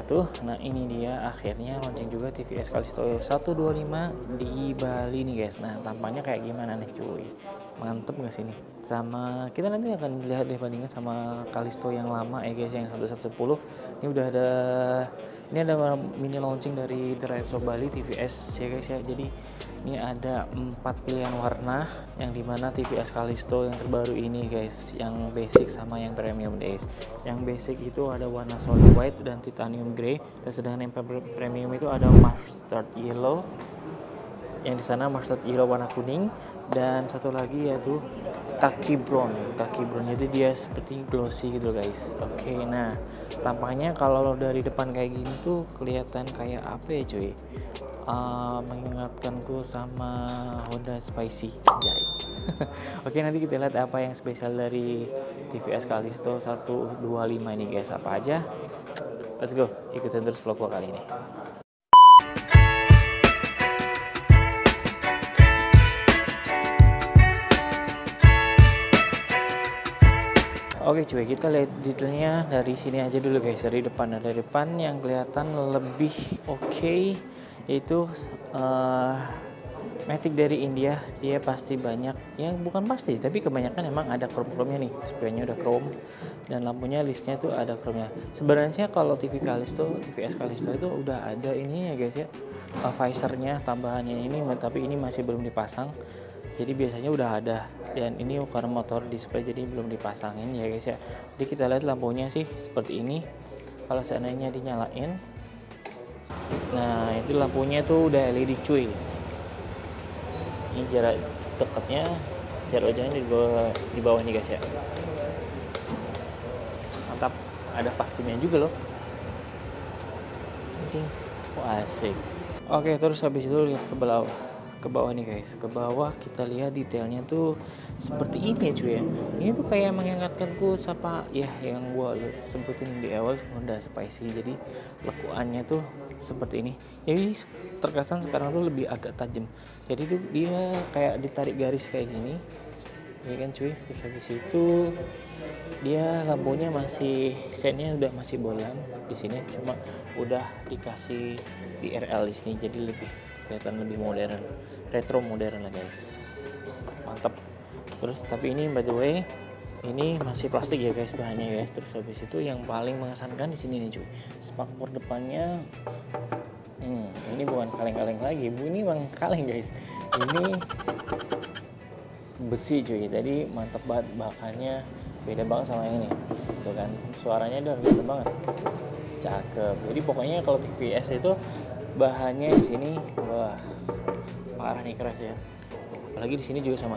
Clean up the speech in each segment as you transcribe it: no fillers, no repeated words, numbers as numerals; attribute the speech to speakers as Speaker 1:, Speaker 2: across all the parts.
Speaker 1: tuh. Nah ini dia akhirnya launching juga TVS Callisto 125 di Bali nih guys. Nah tampaknya kayak gimana nih cuy, mantep gak sih nih? Sama kita nanti akan lihat deh bandingkan sama Callisto yang lama ya guys, yang 1110. Ini udah ada, ini ada mini launching dari The Retro Bali TVS ya guys ya. Jadi ini ada 4 pilihan warna, yang dimana TVS Callisto yang terbaru ini guys, yang basic sama yang premium guys. Yang basic itu ada warna solid white dan titanium grey, dan sedangkan yang premium itu ada mustard yellow, yang di sana mustard yellow warna kuning, dan satu lagi yaitu kaki brown. Kaki brown itu dia seperti glossy gitu guys. Oke, nah tampaknya kalau dari depan kayak gini tuh kelihatan kayak apa ya cuy, mengingatkanku sama Honda Spicy. Oke, nanti kita lihat apa yang spesial dari TVS Callisto 125 ini guys, apa aja. Let's go, ikutin terus vlog gua kali ini. Oke cuy, kita lihat detailnya dari sini aja dulu guys, dari depan. Dari depan yang kelihatan lebih oke yaitu Matic dari India. Dia pasti banyak, yang bukan pasti tapi kebanyakan emang ada chrome-nya nih. Spionnya udah chrome dan lampunya listnya tuh ada chrome-nya. Sebenarnya kalau TVS Callisto itu udah ada ini ya guys ya, visornya tambahannya ini, tapi ini masih belum dipasang. Jadi biasanya udah ada, dan ini karena motor display jadi belum dipasangin ya guys ya. Jadi kita lihat lampunya sih seperti ini. Kalau seandainya dinyalain, nah itu lampunya tuh udah LED cuy. Ini jarak dekatnya, jarak jauhnya di bawah ini guys ya. Mantap, ada pastinya juga loh. Wah asik. Oke, terus habis itu lihat ke bawah nih guys. Ke bawah kita lihat detailnya tuh seperti ini ya cuy ya. Ini tuh kayak mengingatkanku siapa ya yang gua sebutin di awal, Honda Spicy. Jadi lekuannya tuh seperti ini. Jadi terkesan sekarang tuh lebih agak tajam. Jadi tuh dia kayak ditarik garis kayak gini, ya kan cuy. Terus habis itu dia lampunya masih sennya udah masih bolam di sini, cuma udah dikasih DRL di sini, jadi lebih kelihatan lebih modern, retro modern lah guys. Mantap. Terus tapi ini by the way ini masih plastik ya guys bahannya guys. Terus habis itu yang paling mengesankan di sini nih cuy, spakbor depannya. Ini bukan kaleng-kaleng lagi, ini bang kaleng guys. Ini besi cuy, jadi mantep banget, bahannya beda banget sama yang ini. Tuh kan, suaranya udah gede banget, cakep. Jadi pokoknya kalau TVS itu bahannya di sini wah parah nih, keras ya. Apalagi di sini juga sama.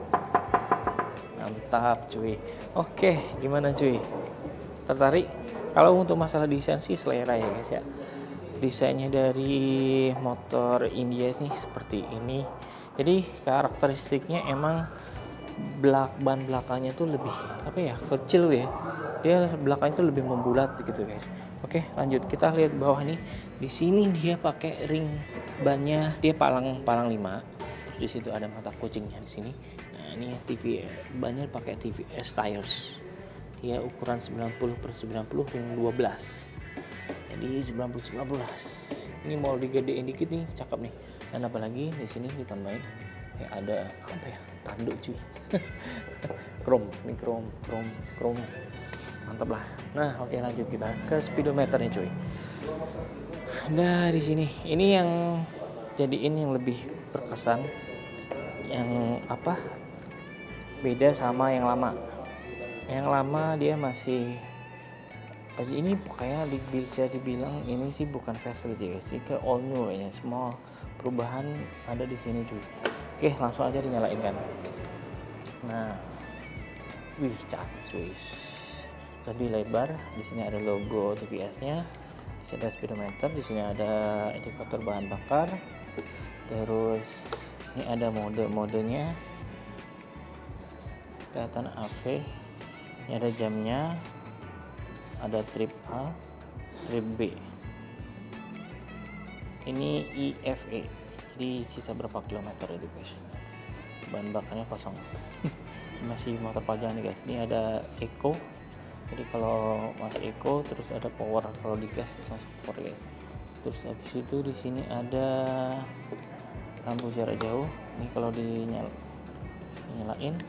Speaker 1: Mantap cuy. Oke, gimana cuy? Tertarik? Kalau untuk masalah desain sih selera ya guys ya. Desainnya dari motor India nih seperti ini. Jadi karakteristiknya emang ban belakangnya tuh lebih apa ya, kecil ya. Dia belakangnya tuh lebih membulat gitu guys. Oke, lanjut kita lihat bawah nih. Di sini dia pakai ring bannya, dia palang 5. Terus di situ ada mata kucingnya di sini. Nah, ini bannya pakai TVS tires. Dia ukuran 90/90 ring 12. Jadi 90/19. Ini mau digedein dikit nih, cakep nih. Dan apalagi di sini ditambahin kayak ada apa ya? Tanduk cuy. Ini chrome. Mantap lah. Nah, oke lanjut kita ke speedometer nih cuy. Nah, di sini ini yang jadiin yang lebih berkesan, yang apa? Beda sama yang lama. Yang lama dia masih ini kayak bisa dibilang ini sih bukan facelift ya guys, ini ke all new kayaknya. Semua perubahan ada di sini cuy. Oke, langsung aja dinyalain kan. Nah, wih cakep cuy. Lebih lebar. Di sini ada logo TVS-nya. Di sini ada speedometer. Di sini ada indikator bahan bakar. Terus ini ada mode-modenya. Kelihatan AV. Ini ada jamnya. Ada trip A, trip B. Ini IFE. Jadi sisa berapa kilometer itu guys. Bahan bakarnya kosong. Masih motor pajangan nih guys. Ini ada Eco. Jadi kalau masih eco terus ada power, kalau di gas langsung power guys. Terus habis itu di sini ada lampu jarak jauh. Ini kalau dinyalain,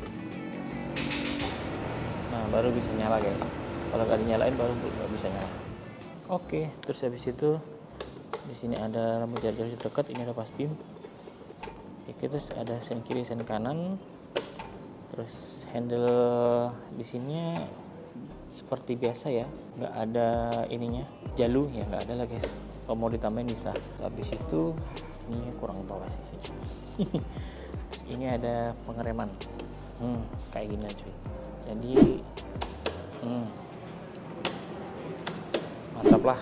Speaker 1: nah baru bisa nyala guys. Kalau nggak dinyalain baru nggak bisa nyala. Oke, terus habis itu di sini ada lampu jarak jauh dekat. Ini ada pas beam. Oke, terus ada sen kiri, sen kanan. Terus handle di sini seperti biasa ya, nggak ada ininya, jalu ya nggak ada lah guys. Kalau mau ditambahin bisa. Habis itu ini kurang tahu sih. Terus ini ada pengereman, kayak gini cuy. Jadi mantap lah.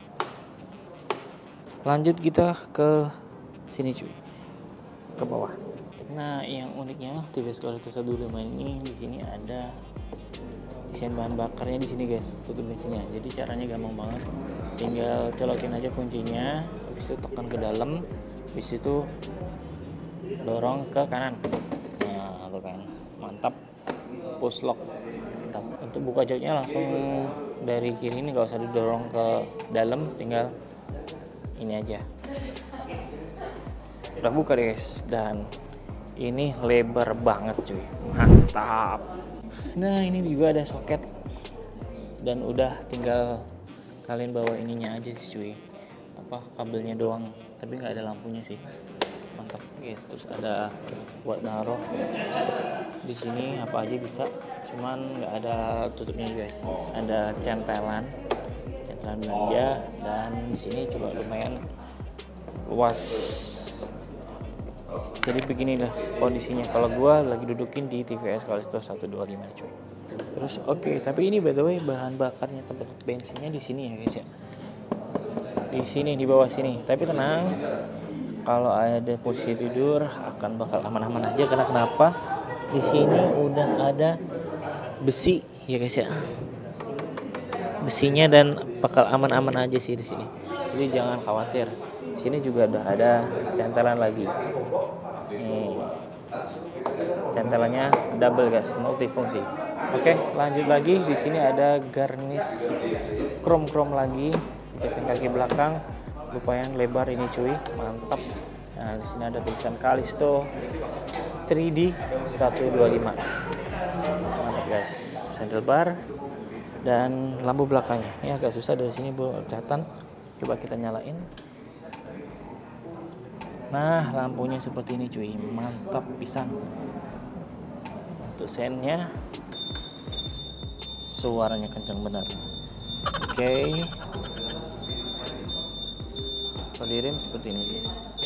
Speaker 1: Lanjut kita ke sini cuy, ke bawah. Nah, yang uniknya TVS Qualitas 125 ini di sini ada isian bahan bakarnya di sini guys, tutup bensinnya. Jadi caranya gampang banget, tinggal colokin aja kuncinya, habis itu tekan ke dalam, habis itu dorong ke kanan. Nah, tuh kan, mantap, push lock. Mantap. Untuk buka joknya langsung dari kiri, ini nggak usah didorong ke dalam, tinggal ini aja. Udah buka deh guys, dan ini lebar banget cuy, mantap. Nah, ini juga ada soket dan udah tinggal kalian bawa ininya aja sih cuy, apa kabelnya doang, tapi nggak ada lampunya sih. Mantap guys. Terus ada buat naruh di sini apa aja bisa, cuman nggak ada tutupnya guys. Terus ada centelan belanja, dan di sini coba lumayan luas. Jadi beginilah kondisinya kalau gua lagi dudukin di TVS Qualitas 125 cuy. Terus oke, tapi ini by the way bahan bakarnya, tempat bensinnya di sini ya guys ya. Di sini, di bawah sini. Tapi tenang, kalau ada posisi tidur akan bakal aman-aman aja, karena kenapa? Di sini udah ada besi ya guys ya. Besinya, dan bakal aman-aman aja sih di sini. Jadi jangan khawatir. Di sini juga udah ada cantelan lagi. Nih, cantelannya double guys, multifungsi. Oke, lanjut lagi. Di sini ada garnish krom lagi, cekin kaki belakang, lumayan lebar ini cuy, mantap. Nah, di sini ada tulisan Callisto 3D 125, mantap guys. Handlebar dan lampu belakangnya ini agak susah dari sini belum kelihatan. Coba kita nyalain. Nah, lampunya seperti ini cuy, mantap pisan. Untuk sennya suaranya kenceng benar. Oke. Kalau di rem seperti ini guys.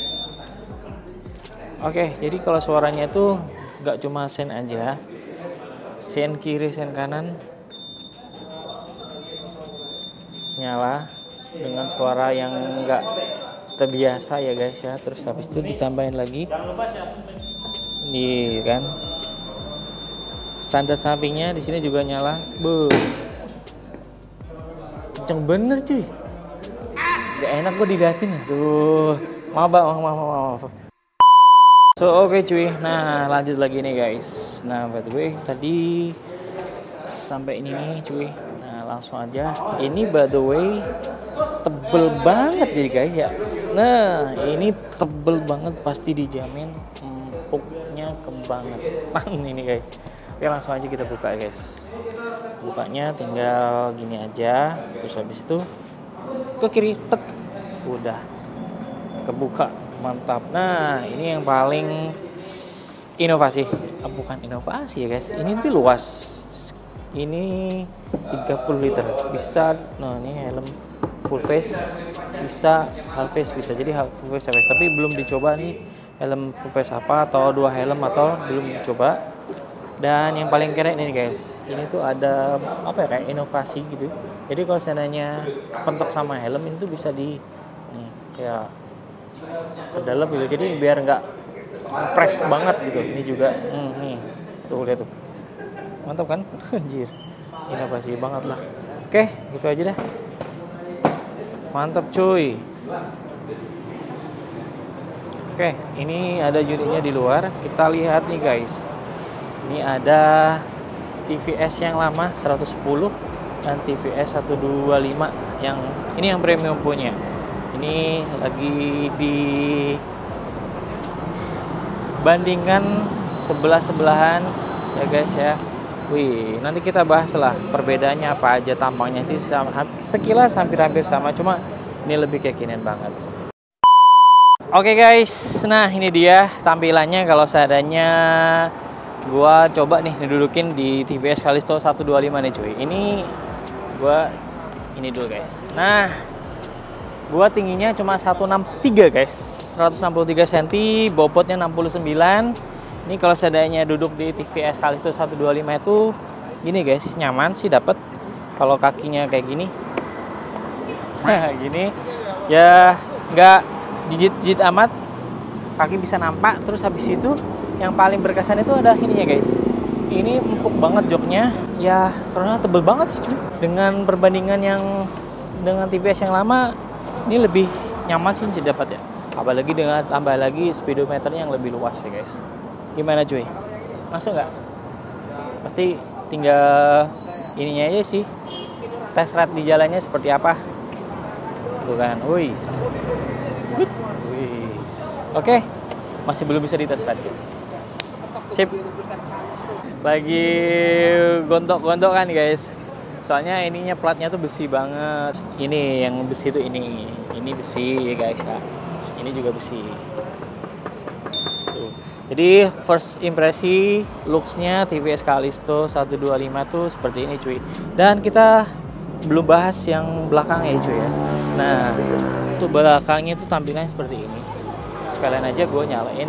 Speaker 1: Oke, jadi kalau suaranya tuh nggak cuma sen aja, sen kiri, sen kanan nyala dengan suara yang nggak terbiasa ya guys ya. Terus habis itu ditambahin lagi nih kan, standar sampingnya di sini juga nyala. Kenceng bener cuy, gak enak gue diliatin. Aduh, maaf. So oke cuy, nah lanjut lagi nih guys. Nah by the way tadi sampai ini nih cuy. Nah langsung aja, ini by the way tebel banget jadi guys ya. Nah ini tebel banget, pasti dijamin empuknya kebangetan ini guys. Oke, langsung aja kita buka ya guys. Bukanya tinggal gini aja, terus habis itu ke kiri, tek, udah kebuka, mantap. Nah ini yang paling inovasi, bukan inovasi ya guys, ini tuh luas. Ini 30 liter bisa. Nah ini helm full face bisa, half face bisa. Jadi full face, tapi belum dicoba nih helm full face apa, atau dua helm, atau belum dicoba. Dan yang paling keren ini guys, ini tuh ada apa ya, kayak inovasi gitu. Jadi kalau seandainya kepentok sama helm itu bisa di nih kayak ke dalam gitu, jadi biar nggak press banget gitu. Ini juga nih tuh, lihat tuh, mantap kan. Anjir, inovasi banget lah. Oke, gitu aja dah, mantap cuy. Oke, ini ada unitnya di luar, kita lihat nih guys. Ini ada TVS yang lama 110 dan TVS 125 yang ini yang premium punya. Ini lagi dibandingkan sebelah-sebelahan ya guys ya. Wih, nanti kita bahas lah perbedaannya apa aja. Tampangnya sih sekilas hampir-hampir sama, cuma ini lebih kekinian banget. Oke guys, nah ini dia tampilannya kalau seadanya gua coba nih didudukin di TVS Callisto 125 nih cuy. Ini gua ini dulu guys. Nah, gua tingginya cuma 163 guys. 163 cm, bobotnya 69. Ini kalau seadanya duduk di TVS Callisto 125 itu gini guys, nyaman sih dapat. Kalau kakinya kayak gini. Nah, gini ya nggak jijit-jijit amat, kaki bisa nampak. Terus habis itu yang paling berkesan itu adalah ininya guys, ini empuk banget joknya ya, karena tebel banget sih cuy. Dengan perbandingan yang dengan TVS yang lama, ini lebih nyaman sih dapat ya, apalagi dengan tambah lagi speedometernya yang lebih luas ya guys. Gimana cuy, masuk nggak? Pasti tinggal ininya aja sih, test ride di jalannya seperti apa tuh kan. Oke, masih belum bisa dites ride guys. Sip. Lagi gontok-gontok kan guys. Soalnya ininya platnya tuh besi banget. Ini yang besi tuh ini besi ya guys ya. Ini juga besi. Tuh. Jadi first impresi looks-nya TVS Callisto 125 tuh seperti ini cuy. Dan kita belum bahas yang belakangnya cuy ya. Nah, untuk belakangnya tuh tampilannya seperti ini. Sekalian aja gue nyalain.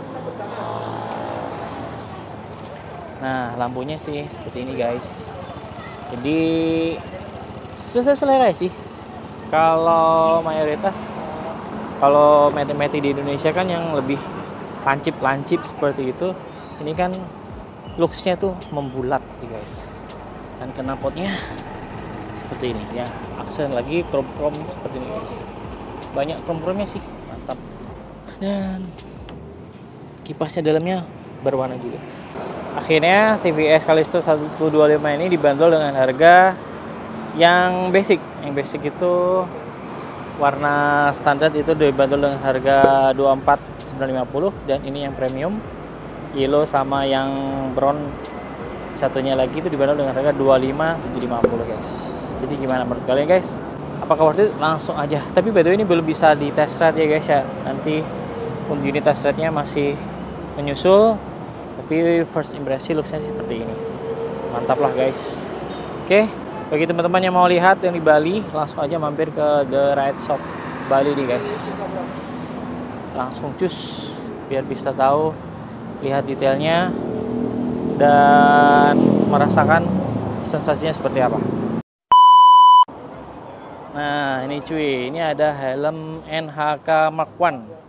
Speaker 1: Nah, lampunya sih seperti ini guys. Jadi sesuai selera sih. Kalau mayoritas, kalau meti-meti di Indonesia kan yang lebih lancip-lancip seperti itu. Ini kan looks-nya tuh membulat nih guys. Dan knalpotnya seperti ini ya. Aksen lagi krom-krom seperti ini guys. Banyak krom-kromnya sih, mantap. Dan kipasnya dalamnya berwarna juga. Akhirnya TVS Callisto 125 ini dibanderol dengan harga yang basic. Yang basic itu warna standar itu dibanderol dengan harga 24.950, dan ini yang premium yellow sama yang brown satunya lagi itu dibanderol dengan harga 25.750 guys. Jadi gimana menurut kalian guys? Apakah worth it? Langsung aja. Tapi by the way ini belum bisa di test ride ya guys ya. Nanti unit test ride-nya masih menyusul. Tapi first impression looks-nya seperti ini. Mantap lah guys. Oke, bagi teman-teman yang mau lihat yang di Bali, langsung aja mampir ke The Ride Shop Bali nih guys. Langsung cus biar bisa tahu, lihat detailnya dan merasakan sensasinya seperti apa. Nah ini cuy, ini ada helm NHK Mark 1.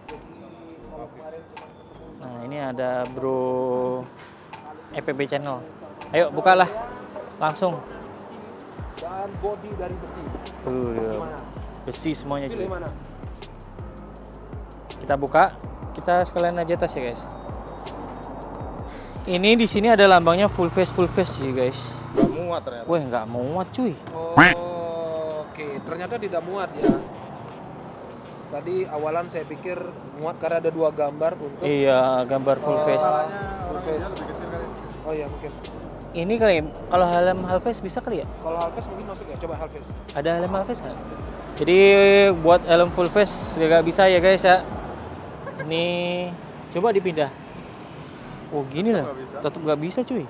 Speaker 1: Nah ini ada bro EPB channel. Ayo bukalah langsung.
Speaker 2: Dan body dari besi.
Speaker 1: Tuh besi semuanya cuy. Kita buka, kita sekalian aja tes ya guys. Ini di sini ada lambangnya full face sih guys.
Speaker 2: Nggak muat ternyata.
Speaker 1: Wah nggak muat cuy.
Speaker 2: Oke, ternyata tidak muat ya. Tadi awalan saya pikir muat karena ada dua gambar untuk.
Speaker 1: Iya, gambar full face.
Speaker 2: Full face. Oh iya mungkin.
Speaker 1: Ini kali, kalau helm half face bisa kali ya?
Speaker 2: Kalau half face mungkin masuk ya. Coba half face.
Speaker 1: Ada helm half face nggak? Jadi buat helm full face nggak bisa ya guys ya. Ini coba dipindah. Oh gini lah, tetap nggak bisa cuy.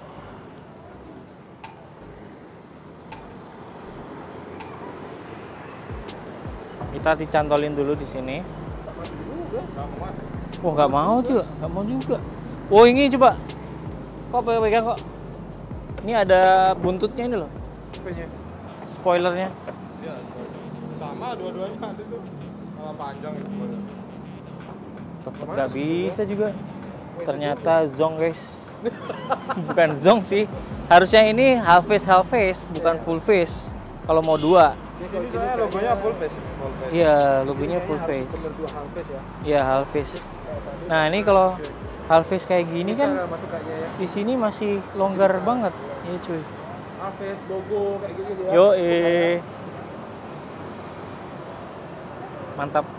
Speaker 1: Kita dicantolin dulu di sini. Oh nggak mau juga, nggak mau juga. Oh ini coba, kok pegang kok. Ini ada buntutnya ini loh. Spoilernya.
Speaker 3: Ya, sama dua-duanya ada tuh. Malah panjang itu.
Speaker 1: Tetap nggak bisa juga. Ternyata zong guys. Bukan zong sih. Harusnya ini half face, bukan full face. Kalau mau dua.
Speaker 3: Di sini saya logonya full face.
Speaker 1: Iya, logonya full face.
Speaker 2: Bener dua half face ya.
Speaker 1: Iya, half face. Nah, ini kalau Alves kayak gini
Speaker 2: Bisa
Speaker 1: kan
Speaker 2: lah masuk kayaknya ya.
Speaker 1: di sini masih longgar banget ya cuy.
Speaker 2: Alves, Bogo kayak gitu ya.
Speaker 1: Yo, mantap.